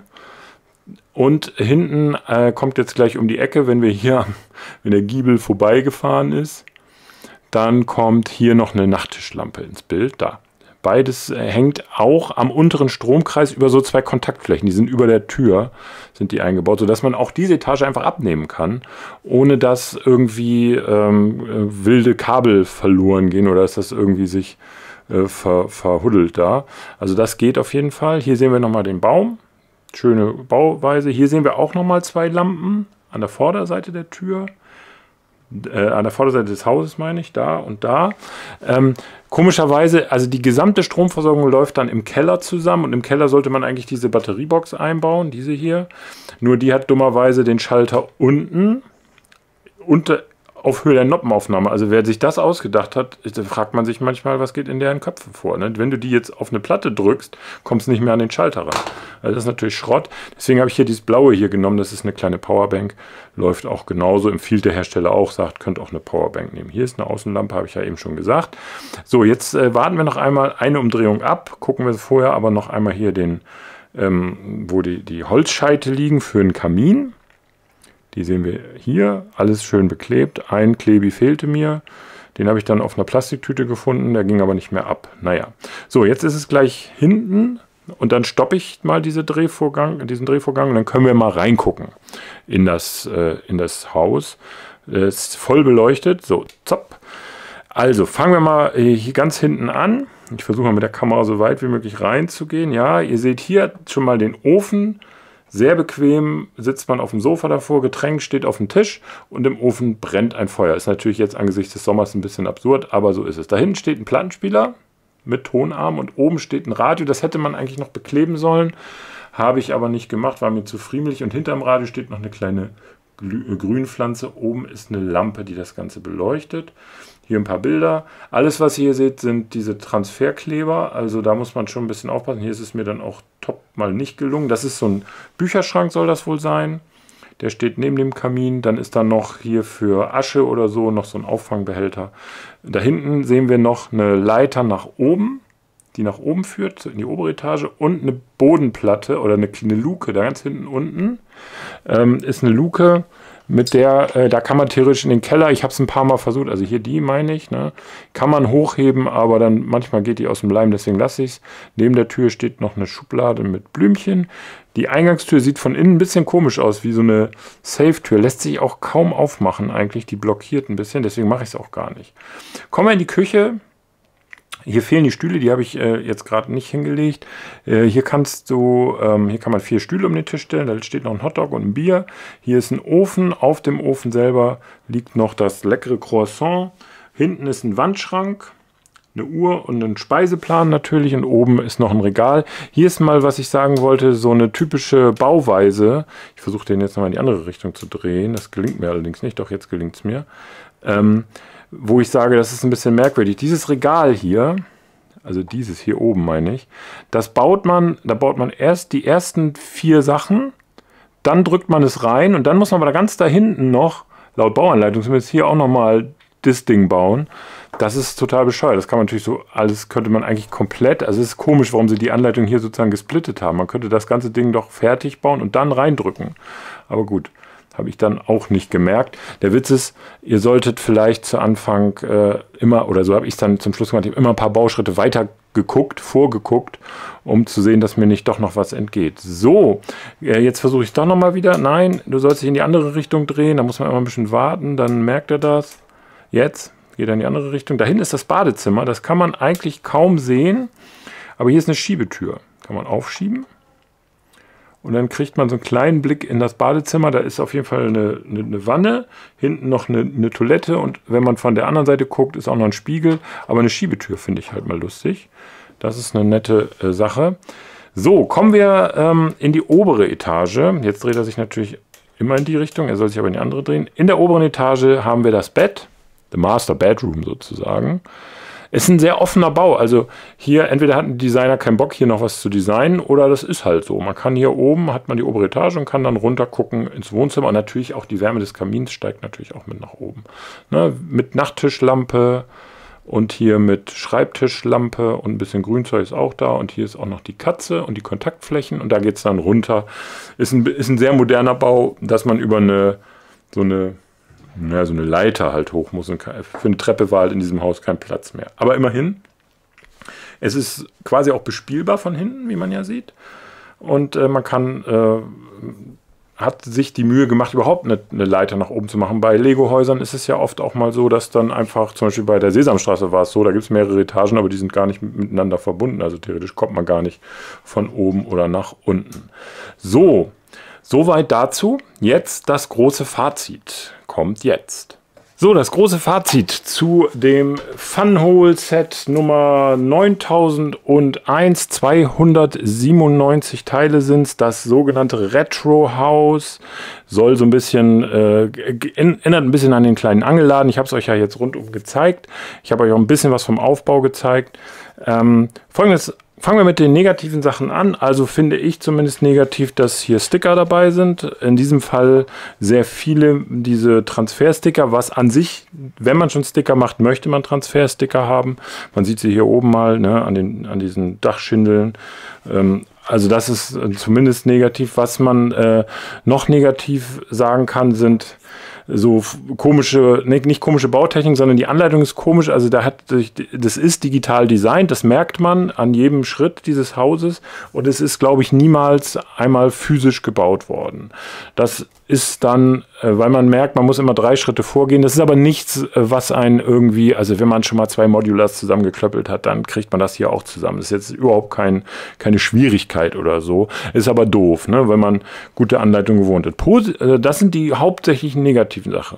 [SPEAKER 1] Und hinten kommt jetzt gleich um die Ecke, wenn der Giebel vorbeigefahren ist, dann kommt hier noch eine Nachttischlampe ins Bild. Da. Beides hängt auch am unteren Stromkreis über so zwei Kontaktflächen. Die sind über der Tür, sind die eingebaut, sodass man auch diese Etage einfach abnehmen kann, ohne dass irgendwie wilde Kabel verloren gehen oder dass das irgendwie sich verhuddelt da. Also das geht auf jeden Fall. Hier sehen wir nochmal den Baum. Schöne Bauweise. Hier sehen wir auch nochmal zwei Lampen an der Vorderseite der Tür. An der Vorderseite des Hauses meine ich, da und da. Komischerweise, also die gesamte Stromversorgung läuft dann im Keller zusammen und im Keller sollte man eigentlich diese Batteriebox einbauen, diese hier. Nur die hat dummerweise den Schalter unten auf Höhe der Noppenaufnahme. Also wer sich das ausgedacht hat, fragt man sich manchmal, was geht in deren Köpfen vor. Ne? Wenn du die jetzt auf eine Platte drückst, kommst du nicht mehr an den Schalter ran. Also das ist natürlich Schrott. Deswegen habe ich hier dieses blaue hier genommen. Das ist eine kleine Powerbank. Läuft auch genauso. Empfiehlt der Hersteller auch, sagt, könnt auch eine Powerbank nehmen. Hier ist eine Außenlampe, habe ich ja eben schon gesagt. So, jetzt warten wir noch einmal eine Umdrehung ab. Gucken wir vorher aber noch einmal hier wo die Holzscheite liegen für einen Kamin. Die sehen wir hier, alles schön beklebt. Ein Klebi fehlte mir. Den habe ich dann auf einer Plastiktüte gefunden, der ging aber nicht mehr ab. Naja, so, jetzt ist es gleich hinten und dann stoppe ich mal diesen Drehvorgang und dann können wir mal reingucken in das Haus. Es ist voll beleuchtet, so, zapp. Also fangen wir mal hier ganz hinten an. Ich versuche mal mit der Kamera so weit wie möglich reinzugehen. Ja, ihr seht hier schon mal den Ofen. Sehr bequem sitzt man auf dem Sofa davor, Getränk steht auf dem Tisch und im Ofen brennt ein Feuer. Ist natürlich jetzt angesichts des Sommers ein bisschen absurd, aber so ist es. Da hinten steht ein Plattenspieler mit Tonarm und oben steht ein Radio. Das hätte man eigentlich noch bekleben sollen, habe ich aber nicht gemacht, war mir zu friemelig. Und hinterm Radio steht noch eine kleine Grünpflanze. Oben ist eine Lampe, die das Ganze beleuchtet. Hier ein paar Bilder. Alles, was ihr hier seht, sind diese Transferkleber. Also da muss man schon ein bisschen aufpassen. Hier ist es mir dann auch top mal nicht gelungen. Das ist so ein Bücherschrank, soll das wohl sein. Der steht neben dem Kamin. Dann ist da noch hier für Asche oder so noch so ein Auffangbehälter. Da hinten sehen wir noch eine Leiter nach oben, die nach oben führt, in die obere Etage. Und eine Bodenplatte oder eine Luke, da ganz hinten unten ist eine Luke, mit der, da kann man theoretisch in den Keller, ich habe es ein paar Mal versucht, also hier die meine ich, ne, kann man hochheben, aber dann manchmal geht die aus dem Leim, deswegen lasse ich es. Neben der Tür steht noch eine Schublade mit Blümchen. Die Eingangstür sieht von innen ein bisschen komisch aus, wie so eine Safe-Tür. Lässt sich auch kaum aufmachen eigentlich, die blockiert ein bisschen, deswegen mache ich es auch gar nicht. Kommen wir in die Küche. Hier fehlen die Stühle, die habe ich jetzt gerade nicht hingelegt. Hier kann man 4 Stühle um den Tisch stellen, da steht noch ein Hotdog und ein Bier. Hier ist ein Ofen, auf dem Ofen selber liegt noch das leckere Croissant. Hinten ist ein Wandschrank, eine Uhr und ein Speiseplan natürlich und oben ist noch ein Regal. Hier ist mal, was ich sagen wollte, so eine typische Bauweise. Ich versuche den jetzt nochmal in die andere Richtung zu drehen, das gelingt mir allerdings nicht, doch jetzt gelingt es mir. Wo ich sage, das ist ein bisschen merkwürdig. Dieses Regal hier, also dieses hier oben meine ich, da baut man erst die ersten 4 Sachen, dann drückt man es rein und dann muss man aber ganz da hinten noch, laut Bauanleitung zumindest hier auch nochmal das Ding bauen. Das ist total bescheuert. Das kann man natürlich so, alles könnte man eigentlich komplett, also es ist komisch, warum sie die Anleitung hier sozusagen gesplittet haben. Man könnte das ganze Ding doch fertig bauen und dann reindrücken. Aber gut. Habe ich dann auch nicht gemerkt. Der Witz ist, ihr solltet vielleicht zu Anfang immer, oder so habe ich es dann zum Schluss gemacht, immer ein paar Bauschritte weiter vorgeguckt, um zu sehen, dass mir nicht doch noch was entgeht. So, jetzt versuche ich es doch nochmal wieder. Nein, du sollst dich in die andere Richtung drehen, da muss man immer ein bisschen warten, dann merkt er das. Jetzt geht er in die andere Richtung. Da hinten ist das Badezimmer, das kann man eigentlich kaum sehen, aber hier ist eine Schiebetür. Kann man aufschieben. Und dann kriegt man so einen kleinen Blick in das Badezimmer. Da ist auf jeden Fall eine Wanne, hinten noch eine Toilette und wenn man von der anderen Seite guckt, ist auch noch ein Spiegel. Aber eine Schiebetür finde ich halt mal lustig. Das ist eine nette Sache. So, kommen wir in die obere Etage. Jetzt dreht er sich natürlich immer in die Richtung, er soll sich aber in die andere drehen. In der oberen Etage haben wir das Bett, the Master Bedroom sozusagen. Es ist ein sehr offener Bau, also hier entweder hat ein Designer keinen Bock, hier noch was zu designen oder das ist halt so. Man kann hier oben, hat man die obere Etage und kann dann runter gucken ins Wohnzimmer und natürlich auch die Wärme des Kamins steigt natürlich auch mit nach oben. Ne, mit Nachttischlampe und hier mit Schreibtischlampe und ein bisschen Grünzeug ist auch da und hier ist auch noch die Katze und die Kontaktflächen und da geht es dann runter. Ist ein sehr moderner Bau, dass man über so eine Leiter halt hoch muss. Und für eine Treppe war halt in diesem Haus kein Platz mehr. Aber immerhin, es ist quasi auch bespielbar von hinten, wie man ja sieht. Und man hat sich die Mühe gemacht, überhaupt eine Leiter nach oben zu machen. Bei Lego-Häusern ist es ja oft auch mal so, dass dann einfach, zum Beispiel bei der Sesamstraße war es so, da gibt es mehrere Etagen, aber die sind gar nicht miteinander verbunden. Also theoretisch kommt man gar nicht von oben oder nach unten. So, soweit dazu. Jetzt das große Fazit. Kommt jetzt. So, das große Fazit zu dem Funhole-Set Nummer 9001. 297 Teile sind es. Das sogenannte Retro-Haus soll so ein bisschen, erinnert ein bisschen an den kleinen Angelladen. Ich habe es euch ja jetzt rundum gezeigt. Ich habe euch auch ein bisschen was vom Aufbau gezeigt. Folgendes. Fangen wir mit den negativen Sachen an. Also finde ich zumindest negativ, dass hier Sticker dabei sind. In diesem Fall sehr viele diese Transfersticker, was an sich, wenn man schon Sticker macht, möchte man Transfersticker haben. Man sieht sie hier oben mal, ne, an diesen Dachschindeln. Also das ist zumindest negativ. Was man noch negativ sagen kann, sind so komische, nicht komische Bautechnik, sondern die Anleitung ist komisch. Also das ist digital designt, das merkt man an jedem Schritt dieses Hauses und es ist, glaube ich, niemals einmal physisch gebaut worden. Das ist dann, weil man merkt, man muss immer 3 Schritte vorgehen. Das ist aber nichts, was einen irgendwie, also wenn man schon mal 2 Modulars zusammengeklöppelt hat, dann kriegt man das hier auch zusammen. Das ist jetzt überhaupt keine Schwierigkeit oder so. Ist aber doof, ne, wenn man gute Anleitung gewohnt hat. Das sind die hauptsächlichen negativen Sachen.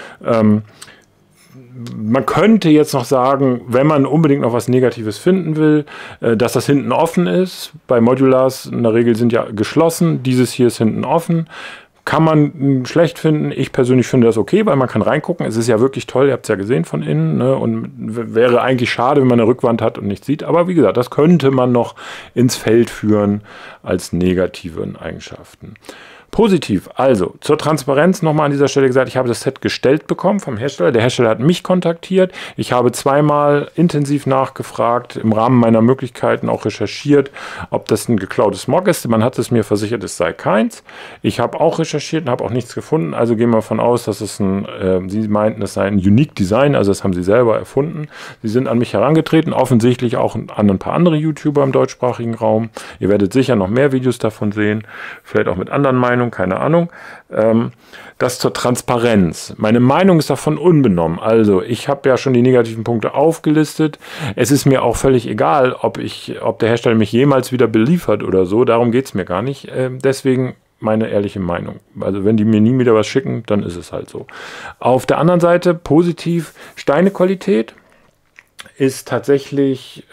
[SPEAKER 1] Man könnte jetzt noch sagen, wenn man unbedingt noch was Negatives finden will, dass das hinten offen ist. Bei Modulars in der Regel sind ja geschlossen. Dieses hier ist hinten offen. Kann man schlecht finden. Ich persönlich finde das okay, weil man kann reingucken. Es ist ja wirklich toll, ihr habt es ja gesehen von innen. Ne? Und wäre eigentlich schade, wenn man eine Rückwand hat und nichts sieht. Aber wie gesagt, das könnte man noch ins Feld führen als negativen Eigenschaften. Positiv, also zur Transparenz nochmal an dieser Stelle gesagt, ich habe das Set gestellt bekommen vom Hersteller. Der Hersteller hat mich kontaktiert. Ich habe zweimal intensiv nachgefragt, im Rahmen meiner Möglichkeiten auch recherchiert, ob das ein geklautes Mock ist. Man hat es mir versichert, es sei keins. Ich habe auch recherchiert und habe auch nichts gefunden. Also gehen wir davon aus, dass es Sie meinten, es sei ein Unique Design, also das haben Sie selber erfunden. Sie sind an mich herangetreten, offensichtlich auch an ein paar andere YouTuber im deutschsprachigen Raum. Ihr werdet sicher noch mehr Videos davon sehen, vielleicht auch mit anderen Meinungen. Keine Ahnung. Das zur Transparenz. Meine Meinung ist davon unbenommen. Also ich habe ja schon die negativen Punkte aufgelistet. Es ist mir auch völlig egal, ob der Hersteller mich jemals wieder beliefert oder so. Darum geht es mir gar nicht. Deswegen meine ehrliche Meinung. Also wenn die mir nie wieder was schicken, dann ist es halt so. Auf der anderen Seite positiv, Steinequalität ist tatsächlich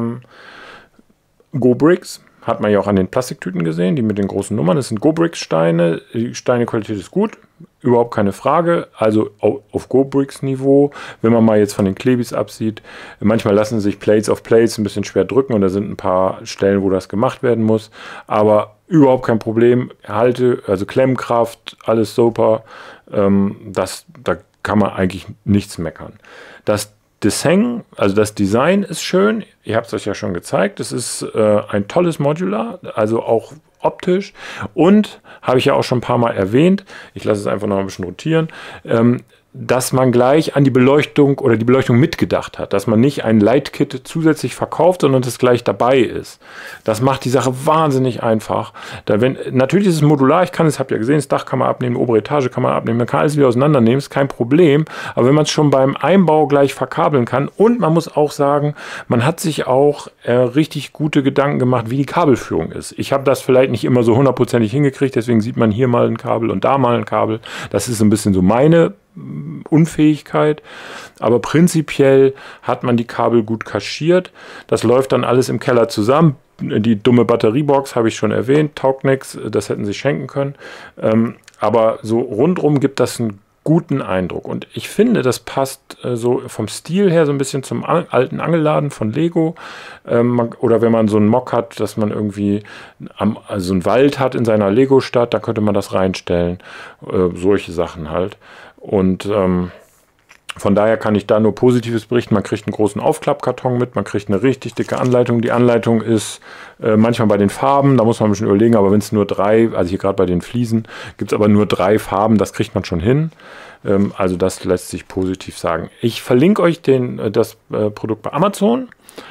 [SPEAKER 1] GoBricks. Hat man ja auch an den Plastiktüten gesehen, die mit den großen Nummern. Das sind GoBricks-Steine. Die Steinequalität ist gut, überhaupt keine Frage. Also auf GoBricks-Niveau, wenn man mal jetzt von den Klebis absieht. Manchmal lassen sich Plates auf Plates ein bisschen schwer drücken und da sind ein paar Stellen, wo das gemacht werden muss. Aber überhaupt kein Problem. Also Klemmkraft, alles super. Da kann man eigentlich nichts meckern. Das Design, also das Design ist schön, ihr habt es euch ja schon gezeigt, es ist ein tolles Modular, also auch optisch und, habe ich ja auch schon ein paar Mal erwähnt, ich lasse es einfach noch ein bisschen rotieren, dass man gleich an die Beleuchtung oder die Beleuchtung mitgedacht hat, dass man nicht ein Lightkit zusätzlich verkauft, sondern das gleich dabei ist. Das macht die Sache wahnsinnig einfach. Natürlich ist es modular, habt ihr ja gesehen, das Dach kann man abnehmen, die obere Etage kann man abnehmen, man kann alles wieder auseinandernehmen, ist kein Problem, aber wenn man es schon beim Einbau gleich verkabeln kann und man muss auch sagen, man hat sich auch richtig gute Gedanken gemacht, wie die Kabelführung ist. Ich habe das vielleicht nicht immer so hundertprozentig hingekriegt, deswegen sieht man hier mal ein Kabel und da mal ein Kabel. Das ist ein bisschen so meine Unfähigkeit, aber prinzipiell hat man die Kabel gut kaschiert. Das läuft dann alles im Keller zusammen. Die dumme Batteriebox habe ich schon erwähnt, taugt nichts, das hätten sie schenken können. Aber so rundrum gibt das einen guten Eindruck und ich finde, das passt so vom Stil her so ein bisschen zum alten Angelladen von Lego oder wenn man so einen Mock hat, dass man irgendwie also einen Wald hat in seiner Lego-Stadt, da könnte man das reinstellen, solche Sachen halt. Und von daher kann ich da nur Positives berichten. Man kriegt einen großen Aufklappkarton mit, man kriegt eine richtig dicke Anleitung. Die Anleitung ist manchmal bei den Farben, da muss man ein bisschen überlegen, aber wenn es nur 3, also hier gerade bei den Fliesen, gibt es aber nur 3 Farben, das kriegt man schon hin. Also das lässt sich positiv sagen. Ich verlinke euch das Produkt bei Amazon.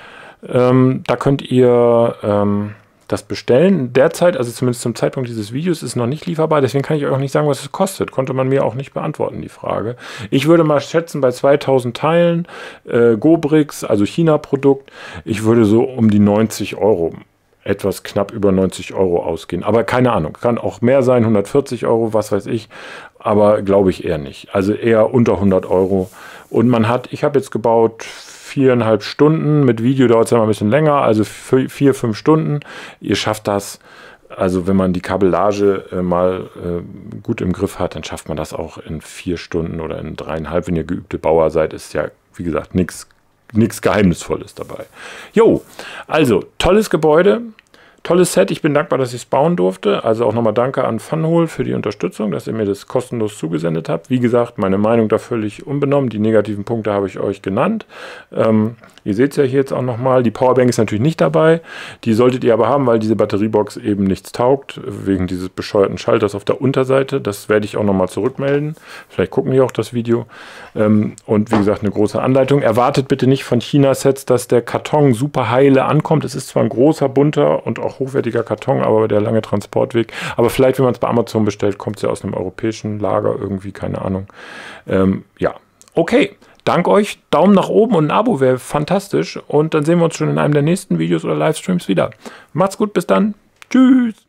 [SPEAKER 1] Da könnt ihr das bestellen. Derzeit, also zumindest zum Zeitpunkt dieses Videos, ist noch nicht lieferbar. Deswegen kann ich euch auch nicht sagen, was es kostet. Konnte man mir auch nicht beantworten, die Frage. Ich würde mal schätzen, bei 2000 Teilen, GoBricks, also China-Produkt, ich würde so um die 90 Euro, etwas knapp über 90 Euro ausgehen. Aber keine Ahnung, kann auch mehr sein, 140 Euro, was weiß ich. Aber glaube ich eher nicht. Also eher unter 100 Euro. Und ich habe jetzt gebaut 4,5 Stunden, mit Video dauert es ja mal ein bisschen länger, also 4-5 Stunden. Ihr schafft das, also wenn man die Kabellage mal gut im Griff hat, dann schafft man das auch in 4 Stunden oder in 3,5. Wenn ihr geübte Bauer seid, ist ja, wie gesagt, nichts Geheimnisvolles dabei. Jo, also tolles Gebäude, Tolles Set, ich bin dankbar, dass ich es bauen durfte. Also auch nochmal danke an Funhole für die Unterstützung, dass ihr mir das kostenlos zugesendet habt. Wie gesagt, meine Meinung da völlig unbenommen. Die negativen Punkte habe ich euch genannt. Ihr seht es ja hier jetzt auch nochmal. Die Powerbank ist natürlich nicht dabei. Die solltet ihr aber haben, weil diese Batteriebox eben nichts taugt, wegen dieses bescheuerten Schalters auf der Unterseite. Das werde ich auch nochmal zurückmelden. Vielleicht gucken die auch das Video. Und wie gesagt, eine große Anleitung. Erwartet bitte nicht von China-Sets, dass der Karton super heile ankommt. Es ist zwar ein großer, bunter und auch hochwertiger Karton, aber der lange Transportweg. Aber vielleicht, wenn man es bei Amazon bestellt, kommt es ja aus einem europäischen Lager irgendwie, keine Ahnung. Ja, okay. Dank euch. Daumen nach oben und ein Abo wäre fantastisch. Und dann sehen wir uns schon in einem der nächsten Videos oder Livestreams wieder. Macht's gut, bis dann. Tschüss.